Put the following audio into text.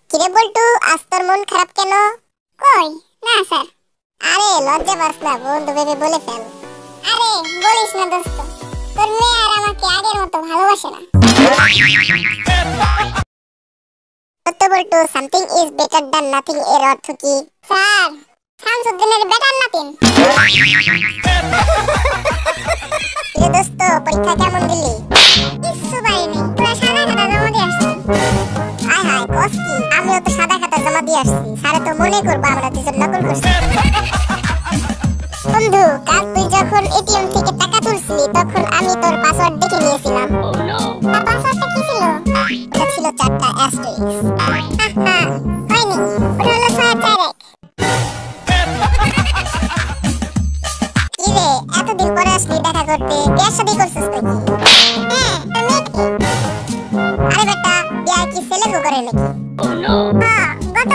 কিরে বল্টু, আজ তোর মন খারাপ কেন? কই না স্যার। আরে লজ্জা পাস না, বন্ধু ভেবে বলে ফেল। আরে বলিস না দোস্ত, তোর মেয়ে আর আমাকে আগের মতো ভালোবাসে না। সত্য বল্টু, something is better than nothing এর অর্থ কি? স্যার, শামসুদ্দিনের বেটার নাতিন। কিরে দোস্ত, পরীক্ষা কেমন দিলি? কিছু পারিনি, পুরো সাদা খাতা জমা দিয়ে আসছি। হায় হায়, কস কি? আমিও তো সাদা খাতা জমা দিয়ে আসছি, স্যারে তো মনে করবো আমরা দুজন নকল করছি। বন্ধু, কাল তুই যখন এটিএম থেকে টাকা তুলছিলি তখন আমি তোর পাসওয়ার্ড দেখে নিয়েছিলাম। পাসওয়ার্ডটা কি ছিল? এটা ছিল 4টা অ্যাস্টেরিক্স। হয়নি, ওটা হলো 641। কিরে, এতদিন পরে আসলি দেখা করতে, বিয়ের শাদী করছিস নাকি? হ্যাঁ, তোর মেয়ে কি? আরে বেটা, বিয়ে কি ছেলে করে নাকি? হ্যাঁ, গত